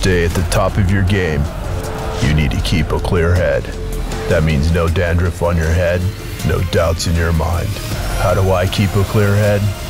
stay at the top of your game, you need to keep a clear head. That means no dandruff on your head, no doubts in your mind. How do I keep a clear head?